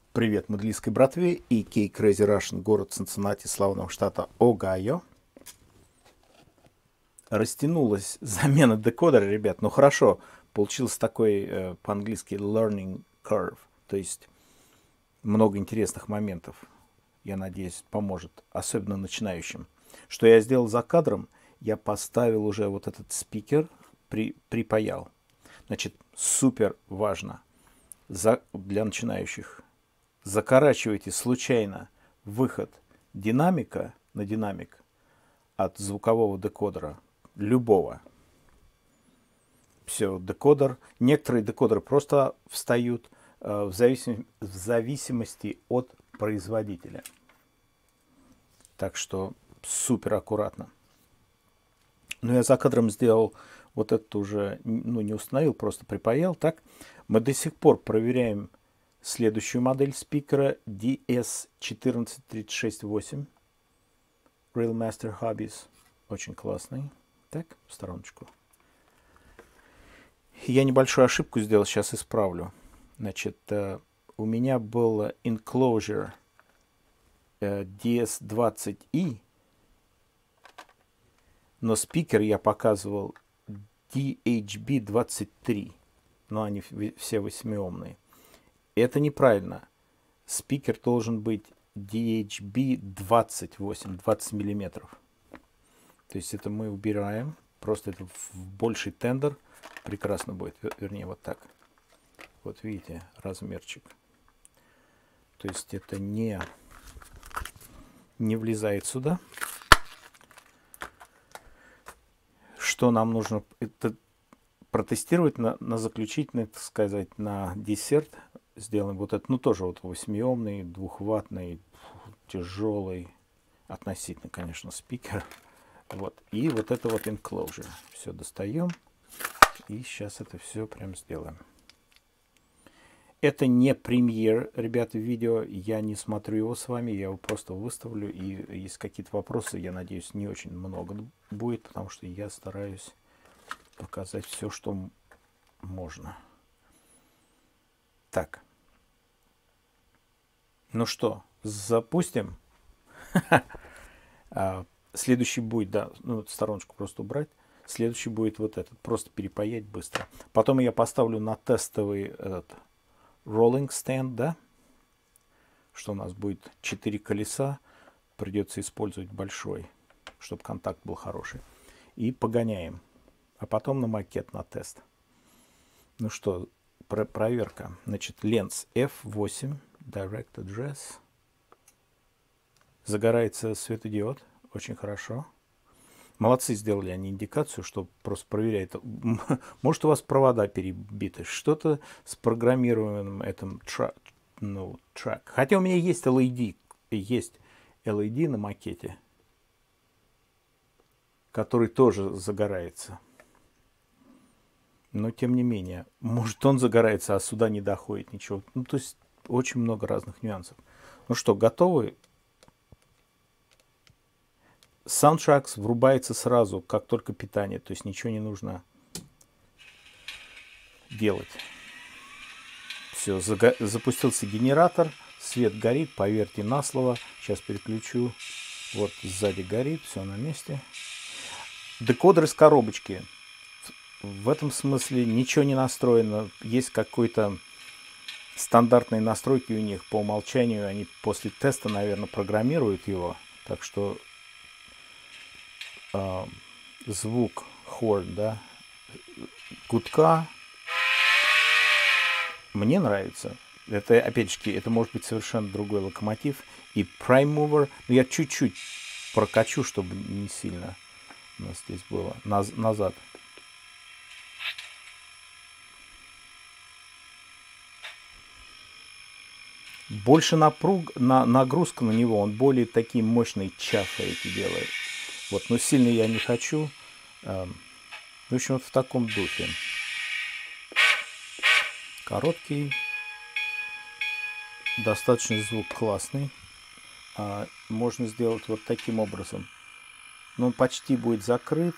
Привет мудлийской братве и Кей Crazy Russian, город Цинциннати, славного штата Огайо. Растянулась замена декодера, ребят. Ну хорошо, получился такой по-английски learning curve. То есть много интересных моментов. Я надеюсь, поможет, особенно начинающим. Что я сделал за кадром? Я поставил уже вот этот спикер, припаял. Значит, супер важно для начинающих. Закорачивайте случайно выход динамика на динамик от звукового декодера, любого. Все, декодер. Некоторые декодеры просто встают в зависимости от производителя. Так что супер аккуратно. Но я за кадром сделал вот это уже, не установил, просто припаял. Так, мы до сих пор проверяем следующую модель спикера DS14368 Real Master Hobbies. Очень классный. Так, в стороночку. Я небольшую ошибку сделал, сейчас исправлю. Значит, у меня был enclosure DS20i, но спикер я показывал DHB23, но они все 8-омные. Это неправильно. Спикер должен быть DHB28, 20 миллиметров. То есть это мы убираем. Просто это в больший тендер. Прекрасно будет. Вернее, вот так. Вот видите, размерчик. То есть это не влезает сюда. Что нам нужно? Это протестировать на заключительный, так сказать, на десерт. Сделаем вот это, тоже вот 8-омный, 2-ваттный, тяжелый, относительно, конечно, спикер. Вот. И вот это вот enclosure. Все достаем. И сейчас это все прям сделаем. Это не премьер, ребята, видео. Я не смотрю его с вами. Я его просто выставлю. И есть какие-то вопросы, я надеюсь, не очень много будет, потому что я стараюсь показать все, что можно. Так. Ну что, запустим. Следующий будет, да, стороночку просто убрать. Следующий будет вот этот, просто перепаять быстро. Потом я поставлю на тестовый этот rolling stand, да, что у нас будет 4 колеса. Придется использовать большой, чтобы контакт был хороший. И погоняем. А потом на макет, на тест. Ну что, проверка. Значит, ленс F8. Direct Address. Загорается светодиод. Очень хорошо. Молодцы, сделали они индикацию, что просто проверяет. Может, у вас провода перебиты. Что-то с программированием этом трак. Хотя у меня есть LED. Есть LED на макете, который тоже загорается. Но, тем не менее, может, он загорается, а сюда не доходит ничего. То есть, очень много разных нюансов. Ну что, готовы? Soundtracks врубается сразу, как только питание. То есть, ничего не нужно делать. Все, запустился генератор. Свет горит, поверьте на слово. Сейчас переключу. Вот сзади горит, все на месте. Декодер из коробочки. В этом смысле ничего не настроено. Есть какой-то стандартные настройки у них по умолчанию. Они после теста, наверное, программируют его. Так что звук хорн, да, гудка мне нравится. Это, опять же, это может быть совершенно другой локомотив. И Prime Mover, я чуть-чуть прокачу, чтобы не сильно у нас здесь было. Назад. Больше нагрузка на него, он более такие мощные чафы эти делает. Вот, но сильно я не хочу. В общем, вот в таком духе. Короткий. Достаточно звук классный. Можно сделать вот таким образом. Но он почти будет закрыт.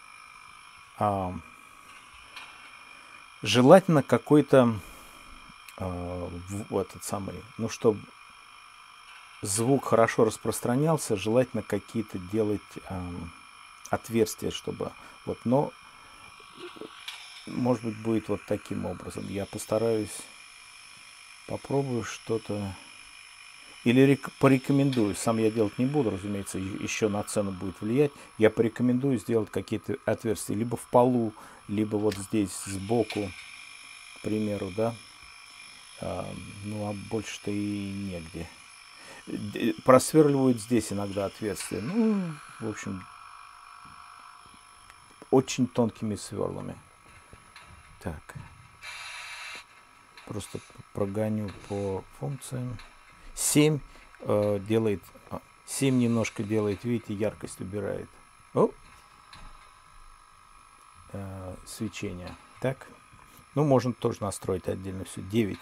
Желательно какой-то в этот самый, ну, чтобы звук хорошо распространялся, желательно какие-то делать отверстия, чтобы вот, но может быть будет вот таким образом. Я постараюсь, попробую что-то или порекомендую. Сам я делать не буду, разумеется, еще на цену будет влиять. Я порекомендую сделать какие-то отверстия либо в полу, либо вот здесь сбоку, к примеру, да. Ну а больше-то и негде. Просверливают здесь иногда отверстия. Ну, в общем, очень тонкими сверлами. Так. Просто прогоню по функциям. 7 делает... 7 немножко делает, видите, яркость убирает. О! Свечение. Так. Ну, можно тоже настроить отдельно все. 9.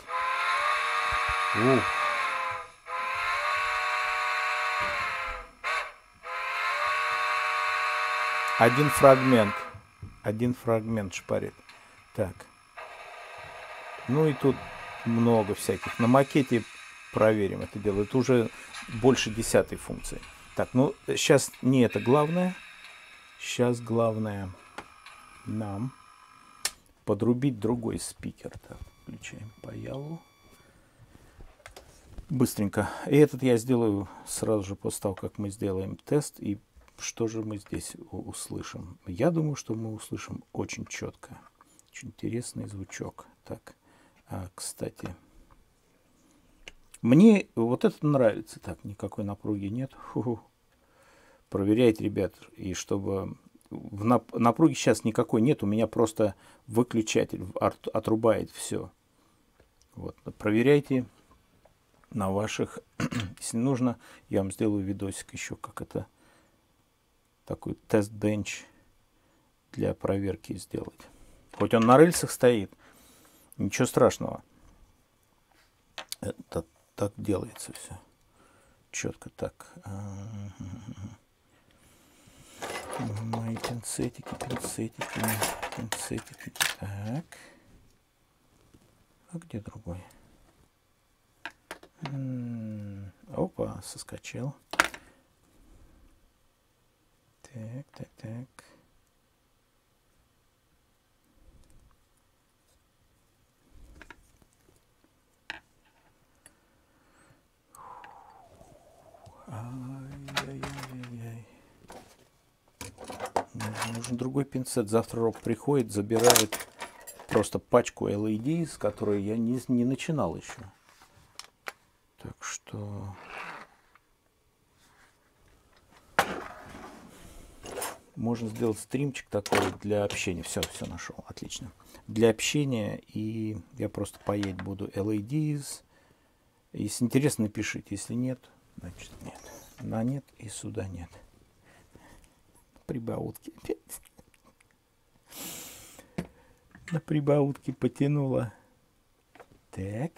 Один фрагмент. Один фрагмент шпарит. Так. Ну и тут много всяких. На макете проверим это дело. Это уже больше 10-й функции. Так, ну сейчас не это главное. Сейчас главное нам подрубить другой спикер. Так, включаем паялу. Быстренько. И этот я сделаю сразу же после того, как мы сделаем тест. И что же мы здесь услышим? Я думаю, что мы услышим очень четко. Очень интересный звучок. Так, кстати, мне вот это нравится. Так, никакой напруги нет. Фу-ху. Проверяйте, ребят. И чтобы... Напруги сейчас никакой нет. У меня просто выключатель отрубает все. Вот. Проверяйте на ваших. Если нужно, я вам сделаю видосик еще, как это такой тест-бенч для проверки сделать. Хоть он на рельсах стоит, ничего страшного. Это так делается все. Четко так. Мои пинцетики. Так. А где другой? Опа, соскочил. Так. Ай-яй-яй-яй. Нужен другой пинцет. Завтра Роб приходит, забирает просто пачку LED, с которой я не начинал еще. Так что... Можно сделать стримчик такой для общения. Все нашел. Отлично. Для общения. И я просто паять буду LEDs. Если интересно, напишите. Если нет, значит нет. На нет и сюда нет. Прибаутки. На прибаутки потянуло. Так.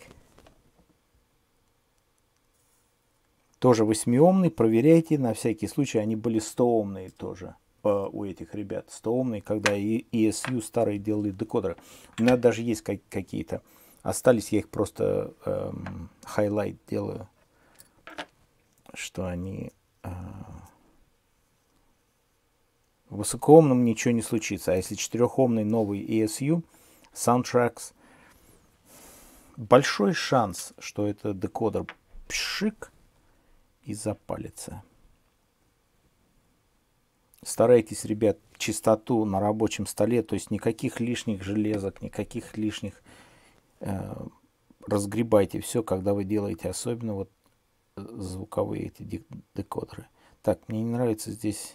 Тоже 8-омный. Проверяйте. На всякий случай. Они были 100-омные тоже. У этих ребят 100-омные, когда ESU старые делали декодеры. У меня даже есть какие-то. Остались, я их просто хайлайт делаю. Что они... В высокоомном ничего не случится. А если 4-омный новый ESU, Soundtracks, большой шанс, что это декодер пшик и запалится. Старайтесь, ребят, чистоту на рабочем столе, то есть никаких лишних железок, никаких лишних... разгребайте все, когда вы делаете, особенно вот звуковые эти декодеры. Так, мне не нравится здесь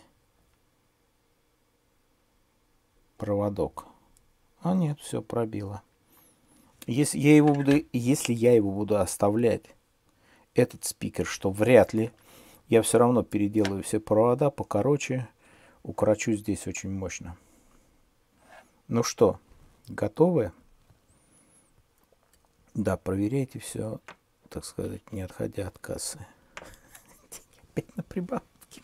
проводок. А нет, все пробило. Если я его буду оставлять, этот спикер, что вряд ли, я все равно переделаю все провода покороче, укорочу здесь очень мощно. Ну что, готовы? Да, проверяйте все, так сказать, не отходя от кассы. Опять на прибавке.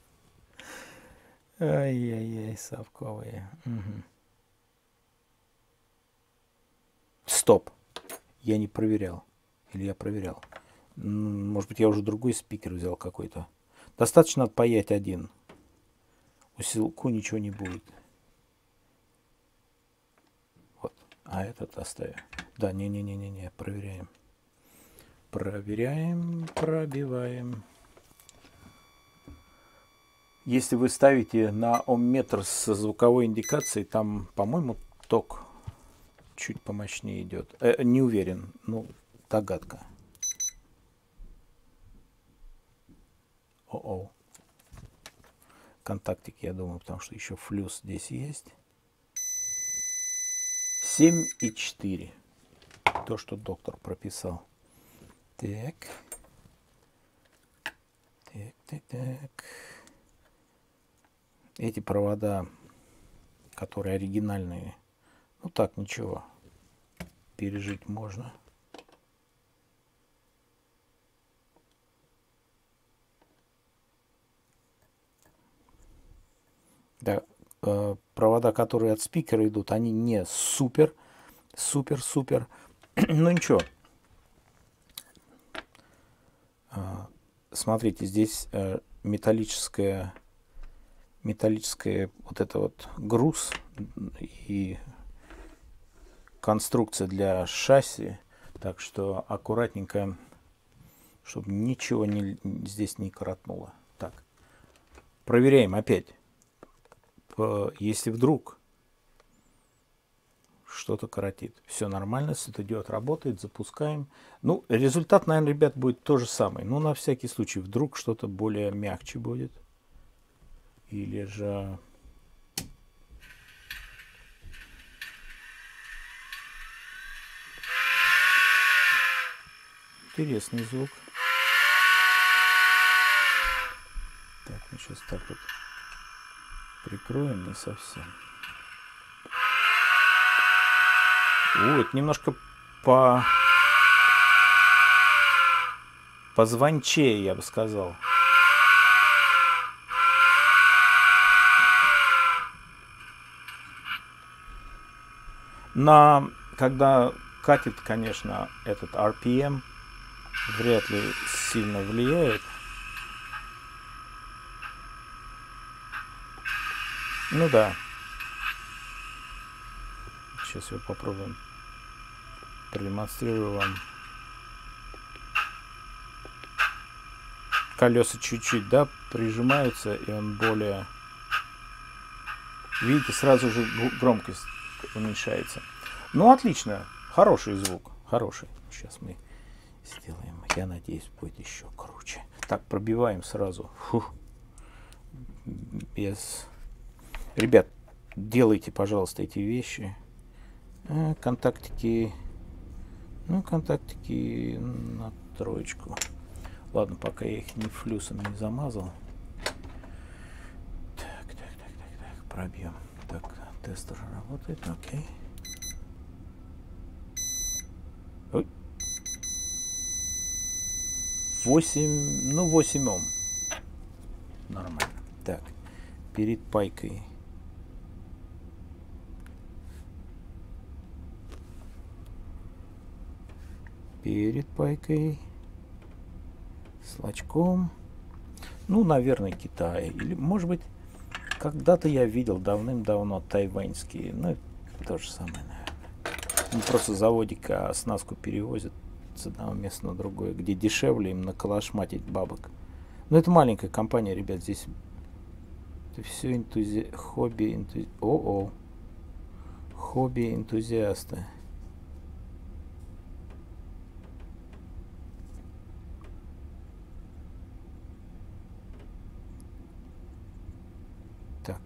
Ай-яй-яй, совковые. Угу. Стоп. Я не проверял. Или я проверял. Может быть, я уже другой спикер взял какой-то. Достаточно отпаять один. Усилку ничего не будет. Вот. А этот оставим. Да, не-не-не-не-не. Проверяем. Проверяем, пробиваем. Если вы ставите на омметр со звуковой индикацией, там, по-моему, ток чуть помощнее идет. Не уверен, ну, догадка. О-о. Контактик, я думаю, потому что еще флюс здесь есть. 7,4. То, что доктор прописал. Так. Так. Эти провода, которые оригинальные, ну так, ничего, пережить можно. Да, провода, которые от спикера идут, они не супер. Ну ничего. Смотрите, здесь металлическая вот это вот груз и конструкция для шасси, так что аккуратненько, чтобы ничего здесь не коротнуло. Так, проверяем опять. Если вдруг что-то коротит, все нормально, светодиод работает, запускаем. Ну, результат, наверное, ребят, будет то же самое. Но на всякий случай, вдруг что-то более мягче будет. Или же... Интересный звук. Так, мы сейчас так вот прикроем не совсем. Это немножко позвончее, я бы сказал. Когда катит, конечно, этот RPM, вряд ли сильно влияет. Ну да. Сейчас его попробуем. Продемонстрирую вам. Колеса чуть-чуть, да, прижимаются, и он более... Видите, сразу же громкость уменьшается. Ну, отлично. Хороший звук. Хороший. Сейчас мы сделаем. Я надеюсь, будет еще круче. Так, пробиваем сразу. Фух. Без... Ребят, делайте, пожалуйста, эти вещи. Контактики. Ну, контактики на троечку. Ладно, пока я их ни флюсом не замазал. Так. Пробьем. Так, тестер работает. Окей. Ой. 8 Ом. Нормально. Так, перед пайкой. С лачком. Ну, наверное, Китай. Или, может быть, когда-то я видел давным-давно тайваньские. Ну, то же самое, наверное. Ну, просто заводик оснастку перевозят с одного места на другое, где дешевле им наколошматить бабок. Но это маленькая компания, ребят. Здесь это все хобби-энтузиасты. Так.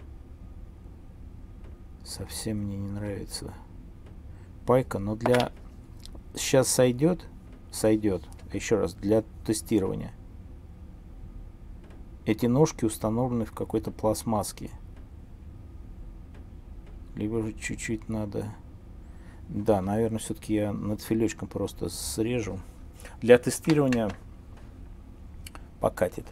Совсем мне не нравится пайка, но для... Сейчас сойдет. Еще раз, для тестирования. Эти ножки установлены в какой-то пластмасске. Либо же чуть-чуть надо... Да, наверное, все-таки я над филечком просто срежу. Для тестирования покатит.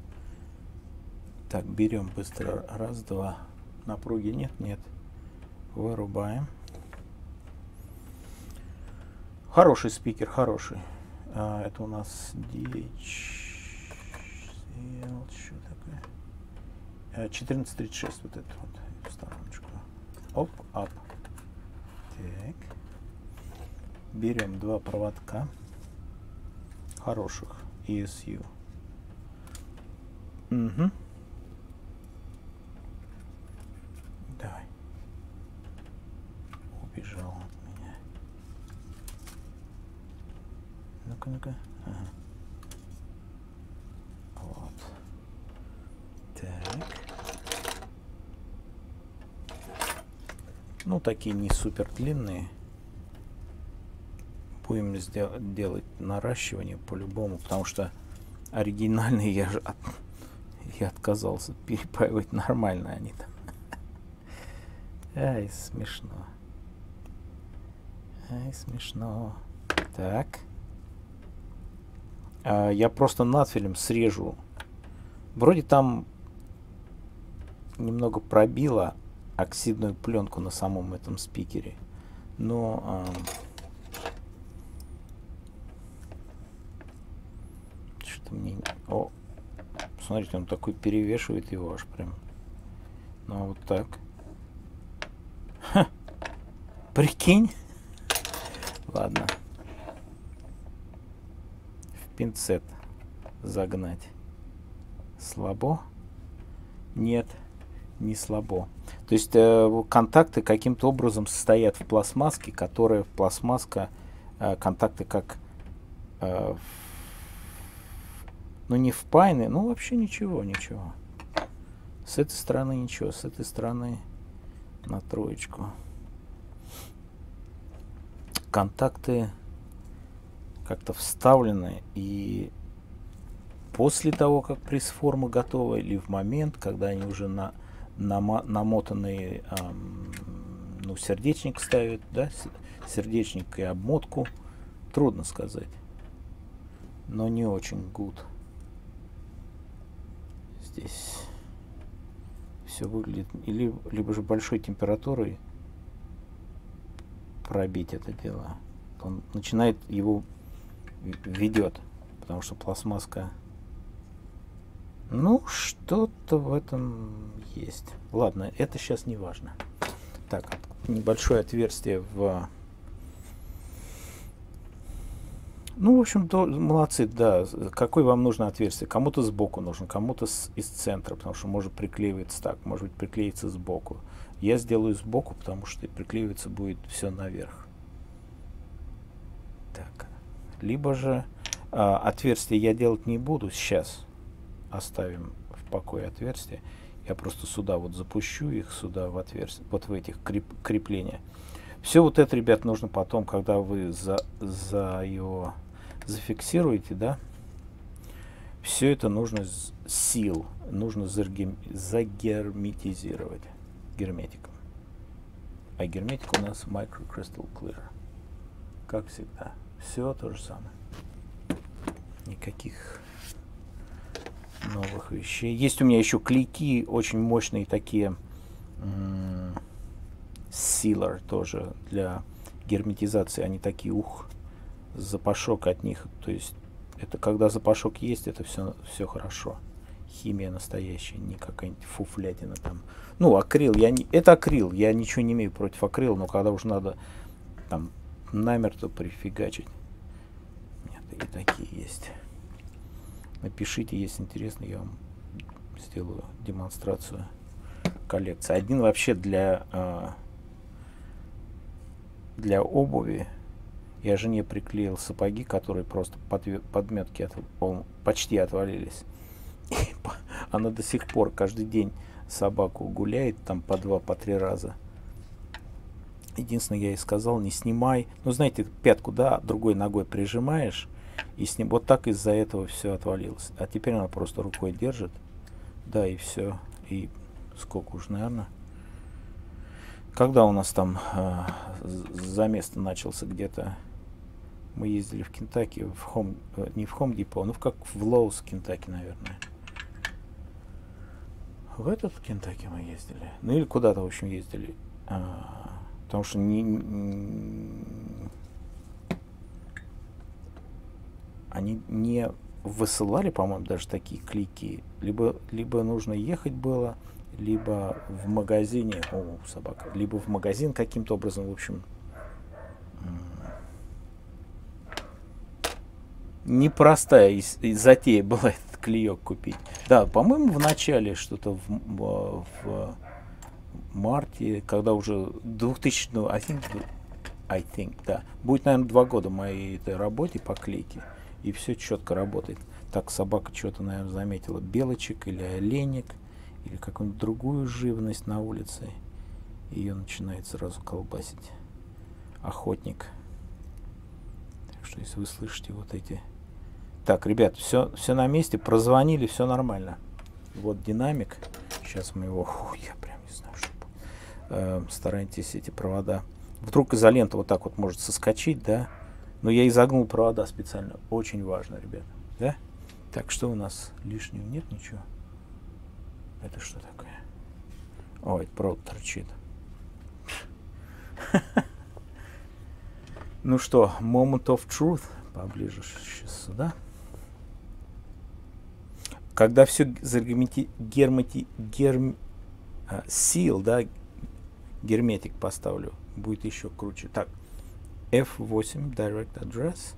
Так, берем быстро. Раз, два. Напруги нет. Вырубаем. Хороший спикер, хороший. Это у нас DHL, что такое? 1436, вот это вот, в стороночку. Оп, ап. Так. Берем два проводка хороших ESU. Угу. Давай. Убежал от меня. Ну-ка, ну-ка. Ага. Вот. Так. Ну, такие не супер длинные. Будем делать наращивание по-любому, потому что оригинальные я отказался перепаивать нормально они там. Ай, смешно. Ай, смешно. Так. Я просто надфилем срежу. Вроде там немного пробило оксидную пленку на самом этом спикере. Но что-то мне... О, смотрите, он такой перевешивает его аж прям. Ну, а вот так. Ха, прикинь. Ладно. В пинцет загнать. Слабо? Нет, не слабо. То есть контакты каким-то образом состоят в пластмасске, которая пластмасска, контакты как, ну не впаяны, ну вообще ничего, ничего. С этой стороны ничего, с этой стороны на троечку. Контакты как-то вставлены, и после того, как пресс-форма готова, или в момент, когда они уже намотанные, ну, сердечник ставят, да, сердечник и обмотку, трудно сказать, но не очень good. Здесь все выглядит, либо же большой температурой пробить это дело. Он начинает его ведет, потому что пластмасска, ну, что-то в этом есть. Ладно, это сейчас не важно. Так, небольшое отверстие в... Ну, в общем, молодцы, да. Какое вам нужно отверстие? Кому-то сбоку нужно, кому-то из центра, потому что может приклеиваться так, может быть приклеится сбоку. Я сделаю сбоку, потому что приклеиваться будет все наверх. Так, либо же отверстие я делать не буду сейчас. Оставим в покое отверстия. Я просто сюда вот запущу их, сюда в отверстие, вот в этих крепления. Все вот это, ребят, нужно потом, когда вы его зафиксируете, да, все это нужно нужно загерметизировать герметиком. А герметик у нас Micro Crystal Clear. Как всегда. Все то же самое. Никаких новых вещей. Есть у меня еще клейки, очень мощные такие, силер тоже для герметизации. Они такие, запашок от них. То есть это когда запашок есть, это все хорошо. Химия настоящая, не какая-нибудь фуфлятина там. Ну, акрил, это акрил, я ничего не имею против акрила, но когда уж надо там намертво прифигачить. Нет, и такие есть. Напишите, если интересно, я вам сделаю демонстрацию коллекции. Один вообще для обуви. Я жене приклеил сапоги, которые просто подметки почти отвалились. И она до сих пор каждый день собаку гуляет там по 2-3 раза. Единственное, я ей сказал, не снимай. Ну, знаете, пятку, да, другой ногой прижимаешь, и с ним вот так из-за этого все отвалилось. А теперь она просто рукой держит. Да, и все. И сколько уж, наверное. Когда у нас там замес начался где-то, мы ездили в Кентаки, не в Home Depot, ну как в Lowe's, Кентаки, наверное. В этот Кентаки мы ездили. Ну или куда-то, в общем, ездили. Потому что они не высылали, по-моему, даже такие клейки. Либо нужно ехать было, либо в магазине, собака, либо в магазин каким-то образом, в общем, непростая затея была этот клеек купить. Да, по-моему, в начале что-то в марте, когда уже 2000, I think, да. Будет, наверное, 2 года моей этой работе по клейке, и все четко работает. Так, собака что-то, наверное, заметила белочек или оленек, или какую-нибудь другую живность на улице. Ее начинает сразу колбасить. Охотник. Так что, если вы слышите вот эти... Так, ребят, все на месте, прозвонили, все нормально. Вот динамик. Сейчас мы его... я прям не знаю, что... старайтесь эти провода... Вдруг изолента вот так вот может соскочить, да? Но я изогнул провода специально. Очень важно, ребята. Да? Так, что у нас лишнего? Нет ничего? Это что такое? Ой, провод торчит. Ну что, moment of truth. Поближе сейчас сюда. Когда все seal, да, герметик поставлю, будет еще круче. Так, F8 direct address.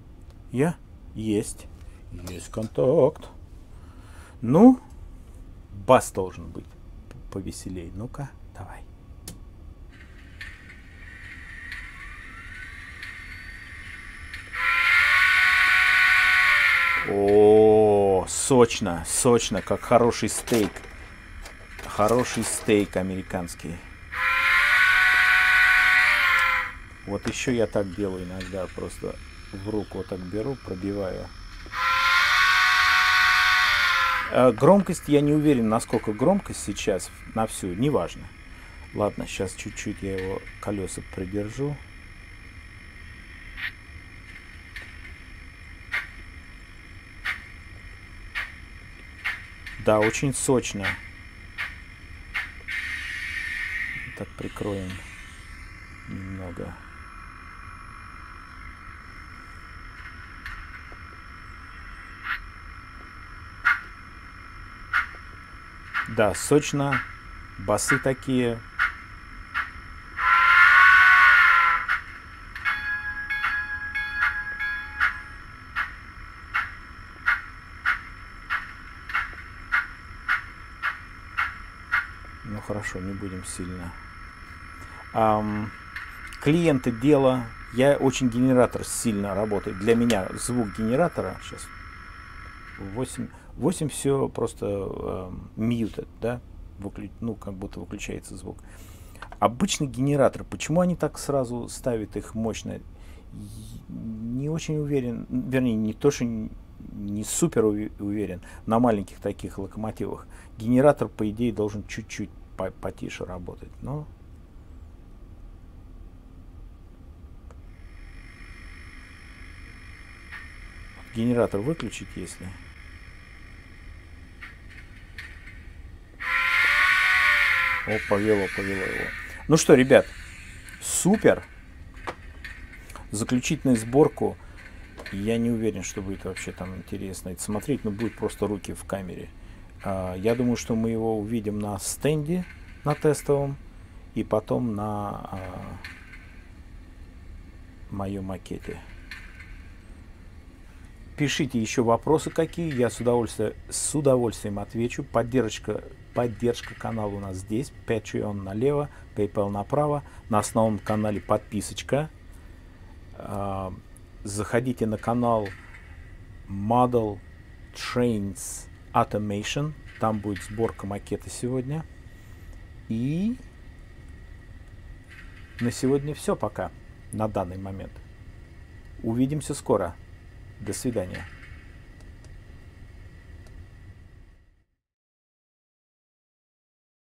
Есть контакт. Ну, бас должен быть повеселее. Ну-ка, давай. О, сочно, как хороший стейк. Хороший стейк американский. Вот еще я так делаю иногда, просто в руку вот так беру, пробиваю. Громкость, я не уверен, насколько громкость сейчас на всю, неважно. Ладно, сейчас чуть-чуть я его колеса придержу. Да, очень сочно. Так, прикроем немного. Да, сочно. Басы такие. Ну хорошо, не будем сильно. Клиенты дела. Я очень генератор сильно работает. Для меня звук генератора сейчас 8 все просто muted, да? Ну, как будто выключается звук. Обычный генератор, почему они так сразу ставят их мощно? Не очень уверен, вернее, не то, что не супер уверен на маленьких таких локомотивах. Генератор, по идее, должен чуть-чуть потише работать, но... Генератор выключить, если... О, повело его. Ну что, ребят, супер. Заключительную сборку. Я не уверен, что будет вообще там интересно это смотреть, но будет просто руки в камере. Я думаю, что мы его увидим на стенде, на тестовом, и потом на моем макете. Пишите еще вопросы какие, я с удовольствием отвечу. Поддержка канала у нас здесь. Patreon налево, PayPal направо. На основном канале подписочка. Заходите на канал Model Trains Automation. Там будет сборка макета сегодня. И на сегодня все пока, на данный момент. Увидимся скоро. До свидания.